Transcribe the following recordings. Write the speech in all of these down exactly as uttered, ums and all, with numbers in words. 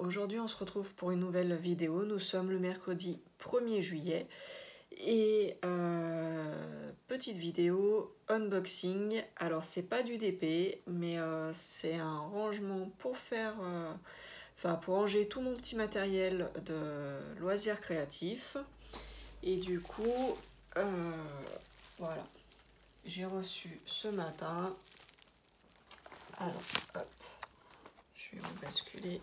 aujourd'hui on se retrouve pour une nouvelle vidéo. Nous sommes le mercredi premier juillet et euh, petite vidéo unboxing. Alors c'est pas du D P mais euh, c'est un rangement pour faire, euh, enfin pour ranger tout mon petit matériel de loisirs créatifs. Et du coup, euh, voilà, j'ai reçu ce matin. Alors, hop, je vais rebasculer.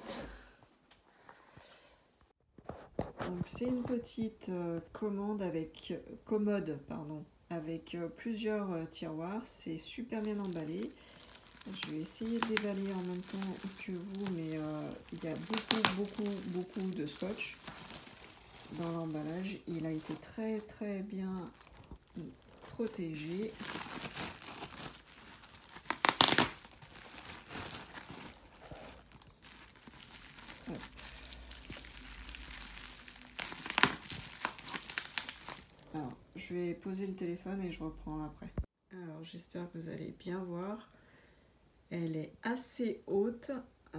Donc c'est une petite euh, commande avec commode, pardon, avec euh, plusieurs euh, tiroirs. C'est super bien emballé. Je vais essayer de déballer en même temps que vous, mais euh, il y a beaucoup, beaucoup, beaucoup de scotch dans l'emballage. Il a été très, très bien protégé. Hop. Alors, je vais poser le téléphone et je reprends après. Alors, j'espère que vous allez bien voir. Elle est assez haute. Euh,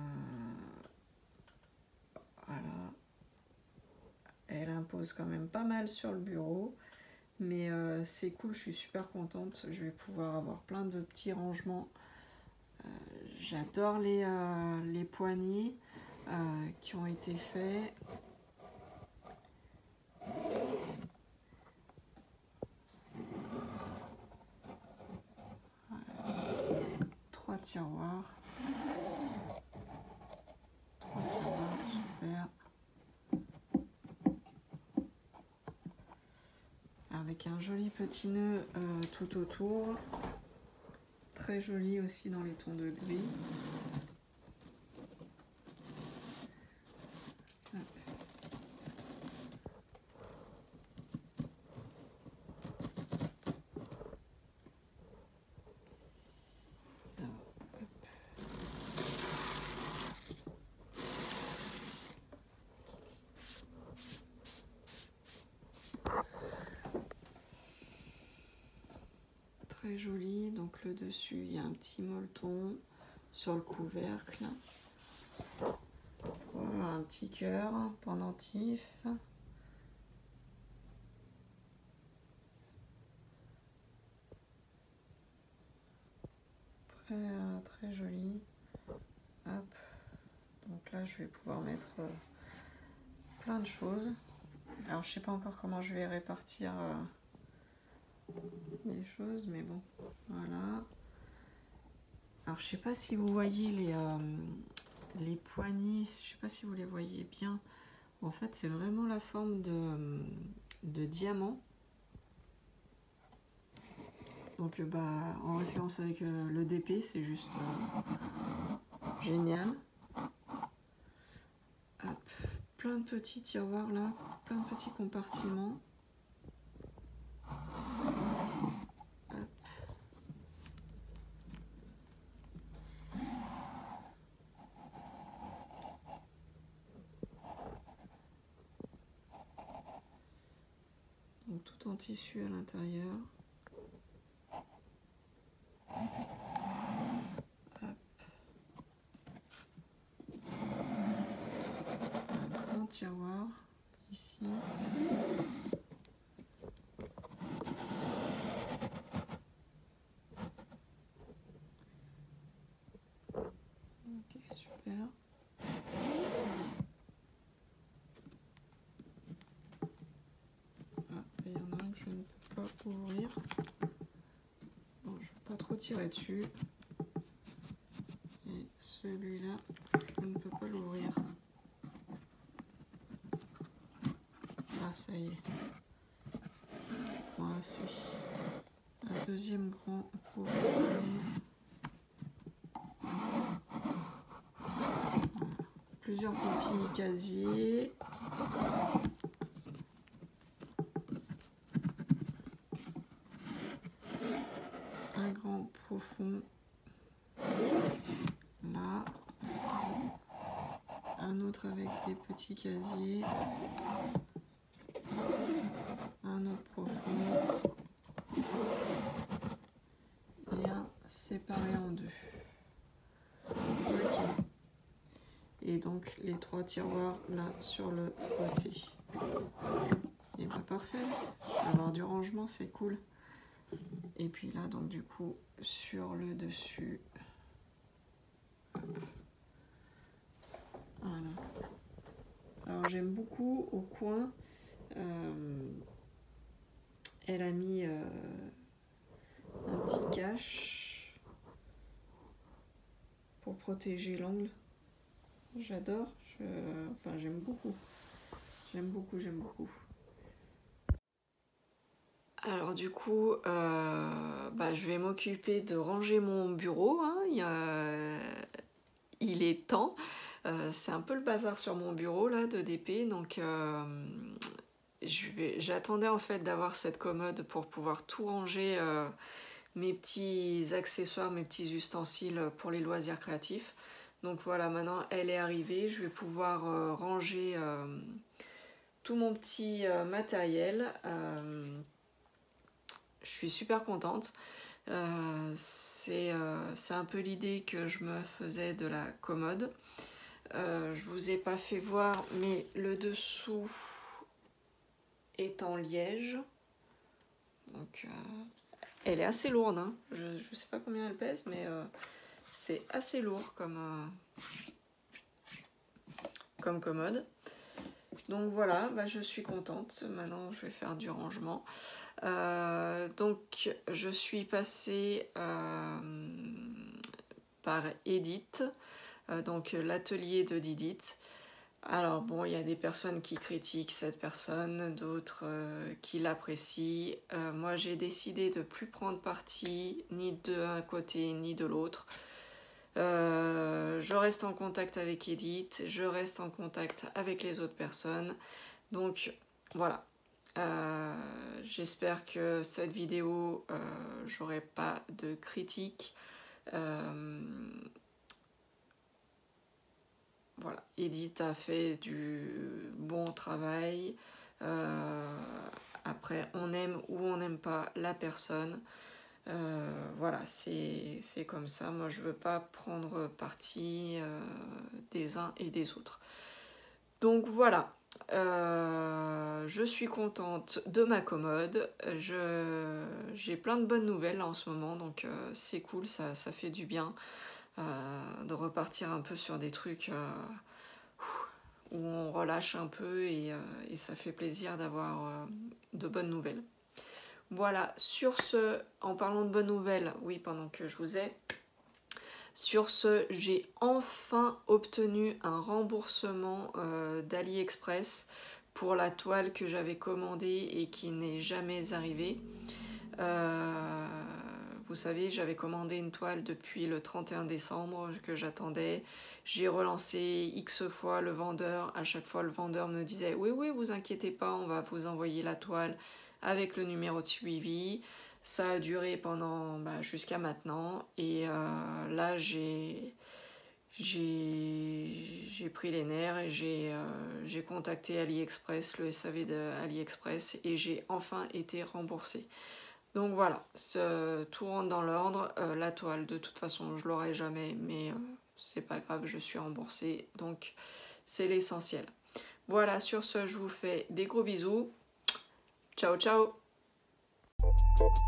voilà. Elle impose quand même pas mal sur le bureau. Mais euh, c'est cool, je suis super contente. Je vais pouvoir avoir plein de petits rangements. Euh, J'adore les, euh, les poignées euh, qui ont été faits. Trois tiroirs. Trois tiroirs, super. Avec un joli petit nœud euh, tout autour. Très joli aussi dans les tons de gris. Très joli, donc le dessus il y a un petit molleton sur le couvercle. Voilà, un petit cœur pendentif. Très très joli. Hop. Donc là je vais pouvoir mettre euh, plein de choses. Alors je sais pas encore comment je vais répartir euh, les choses, mais bon, voilà. Alors je sais pas si vous voyez les, euh, les poignées, je sais pas si vous les voyez bien. En fait c'est vraiment la forme de, de diamant. Donc bah en référence avec euh, le D P, c'est juste euh, génial. Hop. Plein de petits tiroirs là, plein de petits compartiments. Donc tout en tissu à l'intérieur. Un grand tiroir ici. Ok, super. Ah, il y en a un que je ne peux pas ouvrir. Bon, je ne vais pas trop tirer dessus. Et celui-là, je ne peux pas l'ouvrir. Ah, ça y est. Voilà, c'est un deuxième grand profond. Plusieurs petits casiers. Un grand profond. Là. Un autre avec des petits casiers. Un autre profond. Et un séparé en deux. Okay. Et et donc les trois tiroirs là sur le côté. Et bah parfait, avoir du rangement c'est cool. Et puis là donc du coup sur le dessus, voilà. Alors j'aime beaucoup au coin, euh, elle a mis euh, un petit cache pour protéger l'angle. J'adore, je... enfin j'aime beaucoup, j'aime beaucoup, j'aime beaucoup. Alors du coup, euh, bah, je vais m'occuper de ranger mon bureau, hein. Il y a... il est temps. Euh, c'est un peu le bazar sur mon bureau là de D P, donc euh, je vais... j'attendais en fait d'avoir cette commode pour pouvoir tout ranger, euh, mes petits accessoires, mes petits ustensiles pour les loisirs créatifs. Donc voilà, maintenant elle est arrivée, je vais pouvoir euh, ranger euh, tout mon petit euh, matériel. Euh, je suis super contente. Euh, c'est euh, c'est un peu l'idée que je me faisais de la commode. Euh, je vous ai pas fait voir, mais le dessous est en liège. Donc, euh, elle est assez lourde, hein. Je ne sais pas combien elle pèse, mais euh, c'est assez lourd comme, euh, comme commode. Donc voilà, bah, je suis contente. Maintenant, je vais faire du rangement. Euh, donc, je suis passée euh, par Edith, euh, donc l'atelier de Didit. Alors bon, il y a des personnes qui critiquent cette personne, d'autres euh, qui l'apprécient. Euh, moi, j'ai décidé de ne plus prendre parti ni d'un côté ni de l'autre. Euh, je reste en contact avec Edith, je reste en contact avec les autres personnes. Donc voilà. Euh, j'espère que cette vidéo, euh, j'aurai pas de critiques. Euh, voilà, Edith a fait du bon travail. Euh, après, on aime ou on n'aime pas la personne. Euh, voilà, c'est comme ça. Moi, je veux pas prendre parti euh, des uns et des autres. Donc voilà. Euh, je suis contente de ma commode, j'ai plein de bonnes nouvelles en ce moment, donc euh, c'est cool, ça, ça fait du bien euh, de repartir un peu sur des trucs euh, où on relâche un peu et, euh, et ça fait plaisir d'avoir euh, de bonnes nouvelles. Voilà, sur ce, en parlant de bonnes nouvelles, oui, pendant que je vous ai, sur ce, j'ai enfin obtenu un remboursement euh, d'AliExpress pour la toile que j'avais commandée et qui n'est jamais arrivée. Euh, vous savez, j'avais commandé une toile depuis le trente et un décembre que j'attendais. J'ai relancé X fois le vendeur. À chaque fois, le vendeur me disait « Oui, oui, vous inquiétez pas, on va vous envoyer la toile avec le numéro de suivi ». Ça a duré pendant bah, jusqu'à maintenant et euh, là j'ai j'ai pris les nerfs et j'ai euh, contacté AliExpress, le S A V de AliExpress et j'ai enfin été remboursée. Donc voilà, ce, tout rentre dans l'ordre. Euh, la toile, de toute façon, je l'aurai jamais, mais euh, c'est pas grave, je suis remboursée, donc c'est l'essentiel. Voilà, sur ce, je vous fais des gros bisous. Ciao, ciao!